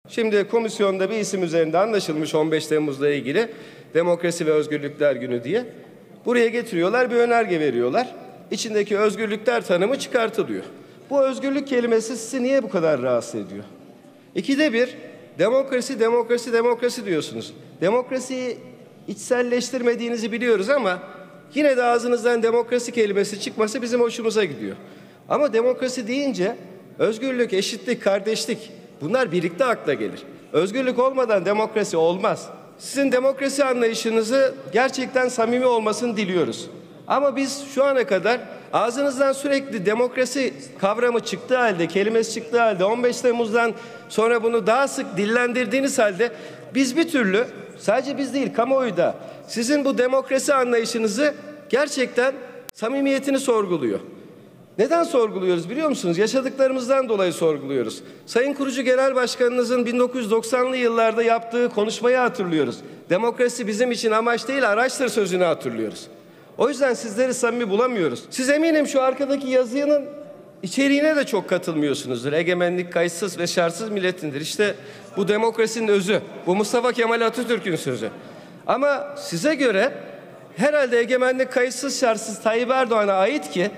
Şimdi komisyonda bir isim üzerinde anlaşılmış 15 Temmuz'la ilgili Demokrasi ve Özgürlükler Günü diye. Buraya getiriyorlar, bir önerge veriyorlar. İçindeki özgürlükler tanımı çıkartılıyor. Bu özgürlük kelimesi sizi niye bu kadar rahatsız ediyor? İkide bir demokrasi, demokrasi, demokrasi diyorsunuz. Demokrasiyi içselleştirmediğinizi biliyoruz ama yine de ağzınızdan demokrasi kelimesi çıkması bizim hoşumuza gidiyor. Ama demokrasi deyince özgürlük, eşitlik, kardeşlik bunlar birlikte akla gelir. Özgürlük olmadan demokrasi olmaz. Sizin demokrasi anlayışınızı gerçekten samimi olmasını diliyoruz. Ama biz şu ana kadar ağzınızdan sürekli demokrasi kavramı çıktığı halde, kelimesi çıktığı halde 15 Temmuz'dan sonra bunu daha sık dillendirdiğiniz halde biz bir türlü, sadece biz değil kamuoyu da sizin bu demokrasi anlayışınızı gerçekten samimiyetini sorguluyor. Neden sorguluyoruz biliyor musunuz? Yaşadıklarımızdan dolayı sorguluyoruz. Sayın Kurucu Genel Başkanınızın 1990'lı yıllarda yaptığı konuşmayı hatırlıyoruz. Demokrasi bizim için amaç değil araçtır sözünü hatırlıyoruz. O yüzden sizleri samimi bulamıyoruz. Siz eminim şu arkadaki yazının içeriğine de çok katılmıyorsunuzdur. Egemenlik kayıtsız ve şartsız milletindir. İşte bu demokrasinin özü. Bu Mustafa Kemal Atatürk'ün sözü. Ama size göre herhalde egemenlik kayıtsız şartsız Tayyip Erdoğan'a ait ki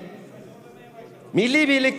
milli birlik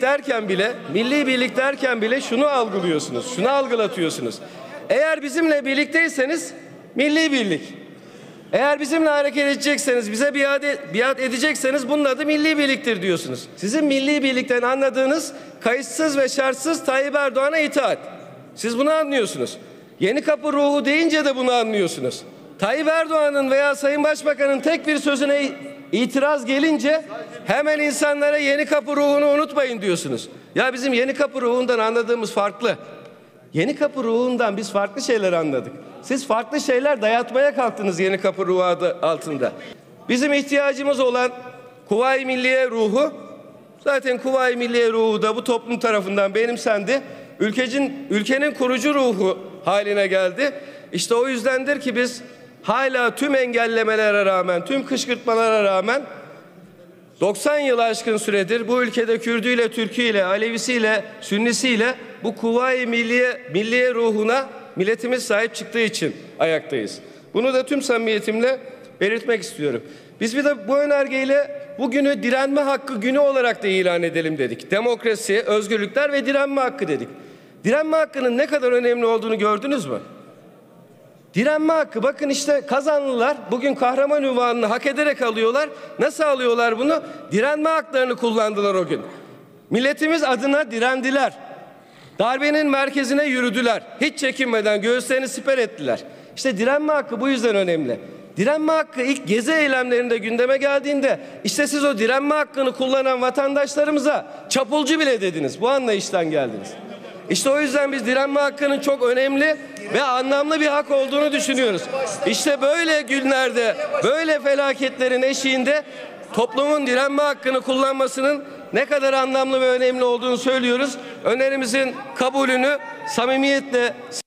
derken bile şunu algılıyorsunuz, şunu algılatıyorsunuz. Eğer bizimle birlikteyseniz milli birlik. Eğer bizimle hareket edecekseniz, bize biat edecekseniz bunun adı milli birliktir diyorsunuz. Sizin milli birlikten anladığınız kayıtsız ve şartsız Tayyip Erdoğan'a itaat. Siz bunu anlıyorsunuz. Yeni Kapı ruhu deyince de bunu anlıyorsunuz. Tayyip Erdoğan'ın veya Sayın Başbakan'ın tek bir sözüne itiraz gelince hemen insanlara Yeni Kapı ruhunu unutmayın diyorsunuz. Ya bizim Yeni Kapı ruhundan anladığımız farklı. Yeni Kapı ruhundan biz farklı şeyler anladık. Siz farklı şeyler dayatmaya kalktınız Yeni Kapı ruhu adı altında. Bizim ihtiyacımız olan Kuvayi Milliye ruhu, zaten Kuvayi Milliye ruhu da bu toplum tarafından benimsendi. Ülkenin kurucu ruhu haline geldi. İşte o yüzdendir ki biz hala tüm engellemelere rağmen, tüm kışkırtmalara rağmen 90 yıl aşkın süredir bu ülkede Kürdüyle, Türküyle, Alevisiyle, Sünnisiyle bu Kuvayi Milliye ruhuna milletimiz sahip çıktığı için ayaktayız. Bunu da tüm samimiyetimle belirtmek istiyorum. Biz bir de bu önergeyle bugünü direnme hakkı günü olarak da ilan edelim dedik. Demokrasi, özgürlükler ve direnme hakkı dedik. Direnme hakkının ne kadar önemli olduğunu gördünüz mü? Direnme hakkı, bakın işte Kazanlılar bugün kahraman unvanını hak ederek alıyorlar. Nasıl alıyorlar bunu? Direnme haklarını kullandılar o gün. Milletimiz adına direndiler. Darbenin merkezine yürüdüler. Hiç çekinmeden göğüslerini siper ettiler. İşte direnme hakkı bu yüzden önemli. Direnme hakkı ilk gezi eylemlerinde gündeme geldiğinde işte siz o direnme hakkını kullanan vatandaşlarımıza çapulcu bile dediniz. Bu anlayıştan geldiniz. İşte o yüzden biz direnme hakkının çok önemli ve anlamlı bir hak olduğunu düşünüyoruz. İşte böyle günlerde, böyle felaketlerin eşiğinde toplumun direnme hakkını kullanmasının ne kadar anlamlı ve önemli olduğunu söylüyoruz. Önerimizin kabulünü samimiyetle